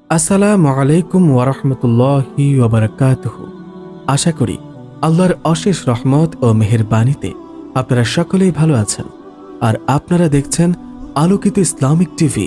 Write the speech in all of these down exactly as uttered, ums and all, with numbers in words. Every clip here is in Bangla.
আসসালামু আলাইকুম ওয়া রাহমাতুল্লাহি ওয়া বারাকাতুহু। আশা করি আল্লাহর অশেষ রহমত ও মেহেরবানিতে আপনারা সকলেই ভালো আছেন আর আপনারা দেখছেন আলোকিত ইসলামিক টিভি।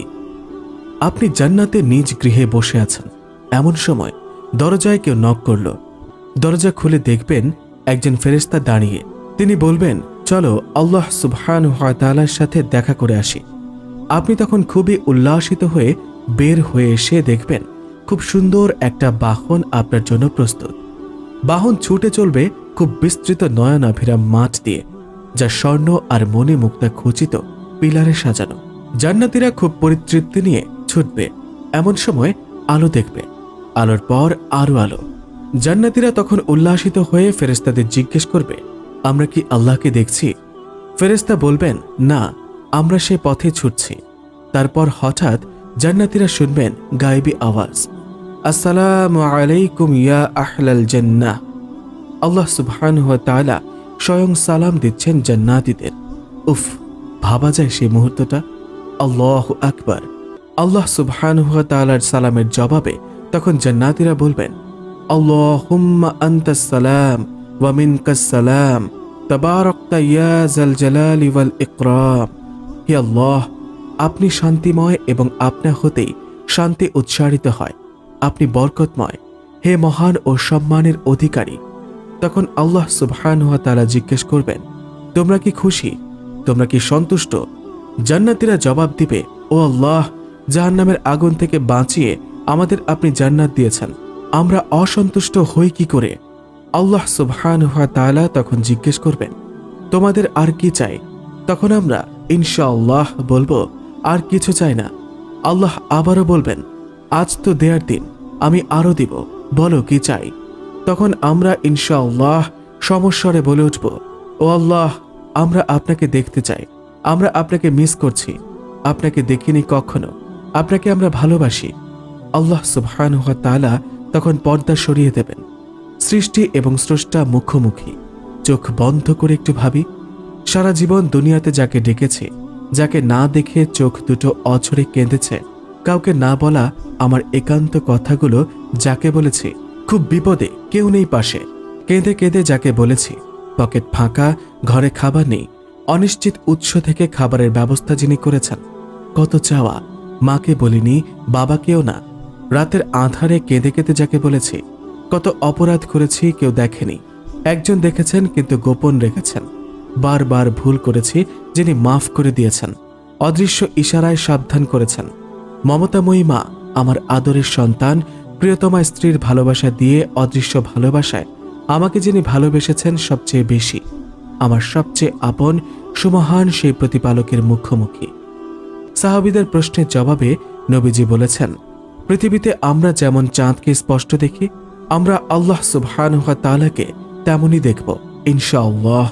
আপনি জান্নাতে নিজ গৃহে বসে আছেন, এমন সময় দরজায় কেউ নক করল। দরজা খুলে দেখবেন একজন ফেরেশতা দাঁড়িয়ে। তিনি বলবেন, চলো আল্লাহ সুবহানাহু ওয়া তাআলার সাথে দেখা করে আসি। আপনি তখন খুবই উল্লাসিত হয়ে বের হয়ে এসে দেখবেন খুব সুন্দর একটা বাহন আপনার জন্য প্রস্তুত। বাহন ছুটে চলবে খুব বিস্তৃত নয়নাভিরাম মাঠ দিয়ে, যা স্বর্ণ আর মণি মুক্তা খচিত পিলারে সাজানো। জান্নাতীরা খুব পরিতৃপ্তি নিয়ে ছুটবে। এমন সময় আলো দেখবে, আলোর পর আরো আলো। জান্নাতীরা তখন উল্লাসিত হয়ে ফেরেশতাদের জিজ্ঞেস করবে, আমরা কি আল্লাহকে দেখছি? ফেরেশতা বলবেন, না, আমরা সে পথে ছুটছি। তারপর হঠাৎ জান্নাতীরা শুনবেন গায়েবী আওয়াজ, আসসালামু আলাইকুম ইয়া আহলাল জান্নাহ। আল্লাহ সুবহানাহু ওয়া তাআলা স্বয়ং সালাম দিচ্ছেন জান্নাতীদের। উফ, ভাবা যায় সেই মুহূর্তটা। আল্লাহু আকবার। আল্লাহ সুবহানাহু ওয়া তাআলার সালামের জবাবে তখন জান্নাতীরা বলবেন, আল্লাহুম্মা আনতাস সালাম ওয়া মিনকাস সালাম তাবারাকতা ইয়া যাল জালালি ওয়াল ইকরাম। হে আল্লাহ, আপনি শান্তিময় এবং আপনা হতেই শান্তি উচ্চারিত হয়। আপনি বরকতময়, হে মহান ও সম্মানের অধিকারী। তখন আল্লাহ সুবহানাহু ওয়া তাআলা জিজ্ঞেস করবেন, তোমরা কি খুশি? তোমরা কি সন্তুষ্ট? জান্নাতীরা জবাব দিবে, ও আল্লাহ, জাহান্নামের আগুন থেকে বাঁচিয়ে আমাদের আপনি জান্নাত দিয়েছেন, আমরা অসন্তুষ্ট হই কি করে? আল্লাহ সুবহানাহু ওয়া তাআলা তখন জিজ্ঞেস করবেন, তোমাদের আর কি চাই? তখন আমরা ইনশাআল্লাহ বলবো, আর কিছু চাই না। আল্লাহ আবারও বলবেন, আজ তো দেয়ার দিন, আমি আরো দিব, বলো কি চাই? তখন আমরা ইনশাআল্লাহ সমস্বরে বলে উঠব, ও আল্লাহ, আমরা আপনাকে দেখতে চাই, আমরা আপনাকে মিস করছি, আপনাকে দেখিনি কখনো, আপনাকে আমরা ভালোবাসি। আল্লাহ সুবহানাহু ওয়া তাআলা তখন পর্দা সরিয়ে দেবেন। সৃষ্টি এবং স্রষ্টা মুখোমুখি। চোখ বন্ধ করে একটু ভাবি, সারা জীবন দুনিয়াতে যাকে ডেকেছে, যাকে না দেখে চোখ দুটো অঝরে কেঁদেছে, কাউকে না বলা আমার একান্ত কথাগুলো যাকে বলেছি, খুব বিপদে কেউ নেই পাশে, কেঁদে কেঁদে যাকে বলেছি, পকেট ফাঁকা, ঘরে খাবার নেই, অনিশ্চিত উৎস থেকে খাবারের ব্যবস্থা যিনি করেছেন, কত চাওয়া, মাকে বলিনি, বাবাকেও না, রাতের আঁধারে কেঁদে কেঁদে যাকে বলেছি, কত অপরাধ করেছি কেউ দেখেনি, একজন দেখেছেন কিন্তু গোপন রেখেছেন, বারবার ভুল করেছি যিনি মাফ করে দিয়েছেন, অদৃশ্য ইশারায় সাবধান করেছেন। মমতাময়ী মা, আমার আদরের সন্তান, প্রিয়তমা স্ত্রীর ভালোবাসা দিয়ে অদৃশ্য ভালোবাসায় আমাকে যিনি ভালোবেসেছেন সবচেয়ে বেশি, আমার সবচেয়ে আপন সুমহান সেই প্রতিপালকের মুখোমুখি। সাহাবীদের প্রশ্নের জবাবে নবীজি বলেছেন, পৃথিবীতে আমরা যেমন চাঁদকে স্পষ্ট দেখি, আমরা আল্লাহ সুবহানাহু ওয়া তাআলাকে তেমনই দেখব ইনশাআল্লাহ।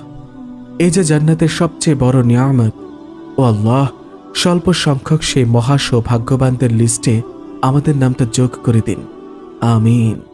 এই যে জান্নাতের সবচেয়ে বড় নিয়ামত, ও আল্লাহ, স্বল্প সংখ্যক সেই মহা সৌভাগ্যবানদের লিস্টে আমাদের নামটা যোগ করে দিন। আমিন।